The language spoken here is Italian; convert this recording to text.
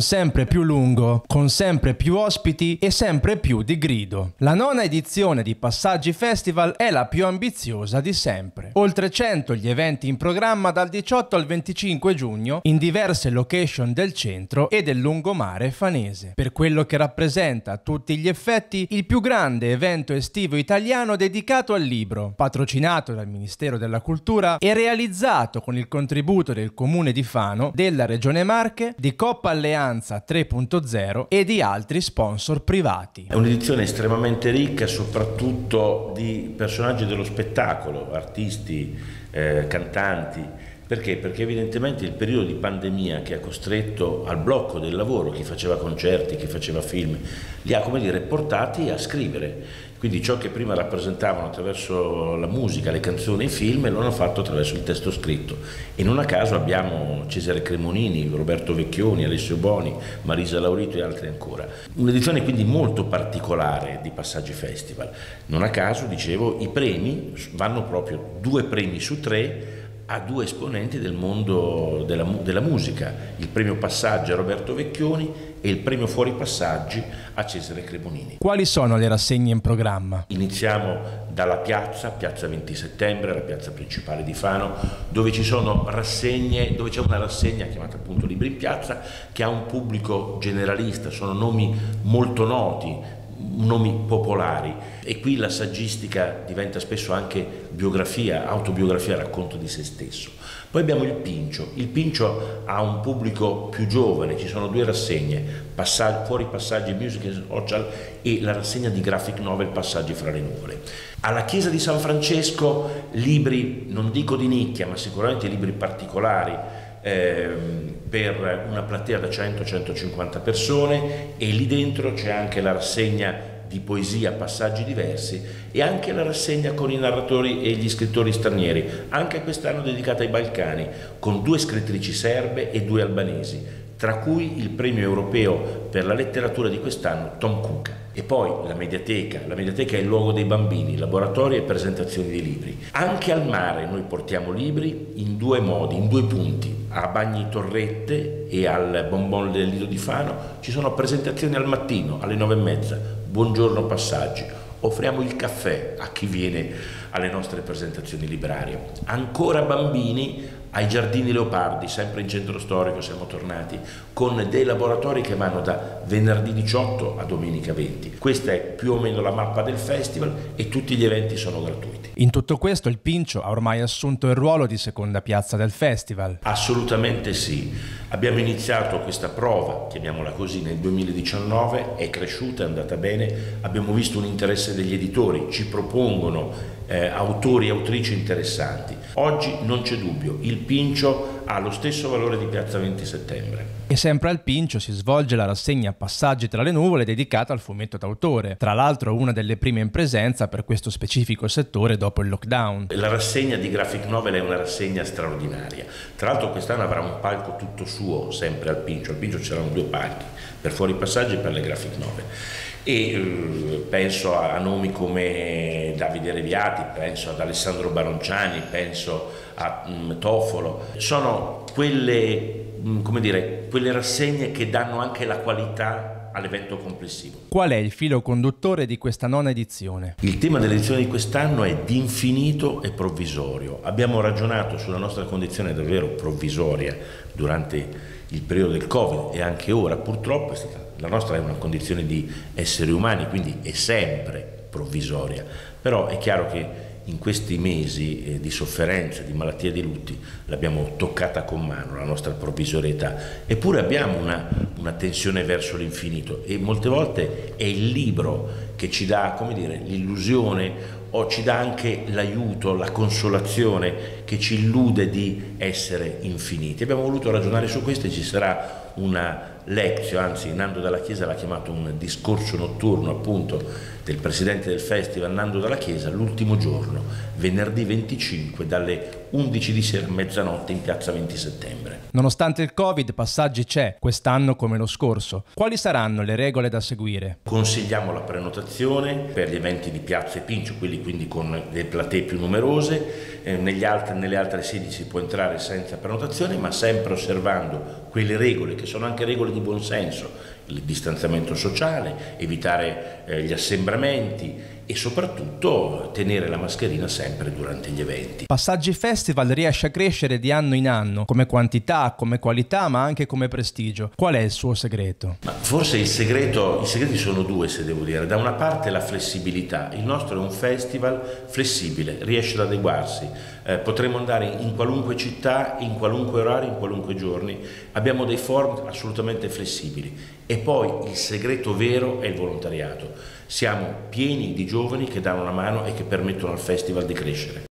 sempre più lungo, con sempre più ospiti e sempre più di grido. La 9ª edizione di Passaggi Festival è la più ambiziosa di sempre. Oltre 100 gli eventi in programma dal 18 al 25 giugno in diverse location del centro e del lungomare fanese. Per quello che rappresenta a tutti gli effetti il più grande evento estivo italiano dedicato al libro, patrocinato dal Ministero della Cultura e realizzato con il contributo del Comune di Fano, della Regione Marche, di Coppa Alleanza 3.0 e di altri sponsor privati. È un'edizione estremamente ricca, soprattutto di personaggi dello spettacolo, artisti, cantanti. Perché? Perché evidentemente il periodo di pandemia che ha costretto al blocco del lavoro, chi faceva concerti, chi faceva film, li ha, come dire, portati a scrivere. Quindi ciò che prima rappresentavano attraverso la musica, le canzoni, i film, lo hanno fatto attraverso il testo scritto. E non a caso abbiamo Cesare Cremonini, Roberto Vecchioni, Alessio Boni, Marisa Laurito e altri ancora. Un'edizione quindi molto particolare di Passaggi Festival. Non a caso, dicevo, i premi vanno proprio 2 premi su 3 a 2 esponenti del mondo della musica, il premio Passaggi a Roberto Vecchioni e il premio Fuori Passaggi a Cesare Cremonini. Quali sono le rassegne in programma? Iniziamo dalla piazza 20 settembre, la piazza principale di Fano, dove ci sono rassegne, dove c'è una rassegna chiamata appunto Libri in Piazza, che ha un pubblico generalista, sono nomi molto noti, nomi popolari, e qui la saggistica diventa spesso anche biografia, autobiografia, racconto di se stesso. Poi abbiamo il Pincio ha un pubblico più giovane, ci sono 2 rassegne, Fuori Passaggi Music and Social e la rassegna di graphic novel Passaggi fra le nuvole. Alla Chiesa di San Francesco libri, non dico di nicchia, ma sicuramente libri particolari, per una platea da 100-150 persone, e lì dentro c'è anche la rassegna di poesia Passaggi diversi e anche la rassegna con i narratori e gli scrittori stranieri, anche quest'anno dedicata ai Balcani, con 2 scrittrici serbe e 2 albanesi, tra cui il premio europeo per la letteratura di quest'anno Tom Cuca. E poi la mediateca è il luogo dei bambini, laboratori e presentazioni di libri. Anche al mare noi portiamo libri in 2 modi, in 2 punti, a Bagni Torrette e al Bonbon del Lido di Fano ci sono presentazioni al mattino alle 9:30, buongiorno Passaggi, offriamo il caffè a chi viene alle nostre presentazioni librarie. Ancora bambini ai Giardini Leopardi, sempre in centro storico siamo tornati, con dei laboratori che vanno da venerdì 18 a domenica 20. Questa è più o meno la mappa del festival e tutti gli eventi sono gratuiti. In tutto questo il Pincio ha ormai assunto il ruolo di seconda piazza del festival. Assolutamente sì. Abbiamo iniziato questa prova, chiamiamola così, nel 2019, è cresciuta, è andata bene, abbiamo visto un interesse degli editori, ci propongono autori e autrici interessanti. Oggi non c'è dubbio, il Pincio ha lo stesso valore di Piazza 20 Settembre. E sempre al Pincio si svolge la rassegna Passaggi tra le nuvole dedicata al fumetto d'autore, tra l'altro una delle prime in presenza per questo specifico settore dopo il lockdown. La rassegna di graphic novel è una rassegna straordinaria, tra l'altro quest'anno avrà un palco tutto suo sempre al Pincio c'erano 2 palchi, per Fuori Passaggi e per le graphic novel. E penso a nomi come Davide Reviati, penso ad Alessandro Baronciani, penso a Tofolo. Sono quelle, come dire, quelle rassegne che danno anche la qualità all'evento complessivo. Qual è il filo conduttore di questa 9ª edizione? Il tema dell'edizione di quest'anno è di infinito e provvisorio. Abbiamo ragionato sulla nostra condizione davvero provvisoria durante il periodo del Covid e anche ora purtroppo la nostra è una condizione di esseri umani, quindi è sempre provvisoria, però è chiaro che in questi mesi di sofferenza, di malattia, di lutti, l'abbiamo toccata con mano la nostra provvisorietà, eppure abbiamo una tensione verso l'infinito e molte volte è il libro che ci dà, come dire, l'illusione o ci dà anche l'aiuto, la consolazione che ci illude di essere infiniti. Abbiamo voluto ragionare su questo e ci sarà una lectio, anzi Nando Dalla Chiesa l'ha chiamato un discorso notturno appunto del presidente del festival Nando Dalla Chiesa, l'ultimo giorno, venerdì 25 dalle 11 di sera a mezzanotte in Piazza 20 Settembre. Nonostante il Covid, Passaggi c'è, quest'anno come lo scorso. Quali saranno le regole da seguire? Consigliamo la prenotazione per gli eventi di Piazza e Pincio, quelli quindi con le platee più numerose. Nelle altre sedi si può entrare senza prenotazione, ma sempre osservando quelle regole che sono anche regole di buonsenso, il distanziamento sociale, evitare gli assembramenti e soprattutto tenere la mascherina sempre durante gli eventi. Passaggi Festival riesce a crescere di anno in anno, come quantità, come qualità, ma anche come prestigio. Qual è il suo segreto? Ma forse i segreti sono due, se devo dire. Da una parte la flessibilità. Il nostro è un festival flessibile, riesce ad adeguarsi. Potremo andare in qualunque città, in qualunque orario, in qualunque giorni. Abbiamo dei forum assolutamente flessibili. E poi il segreto vero è il volontariato. Siamo pieni di giovani che danno una mano e che permettono al festival di crescere.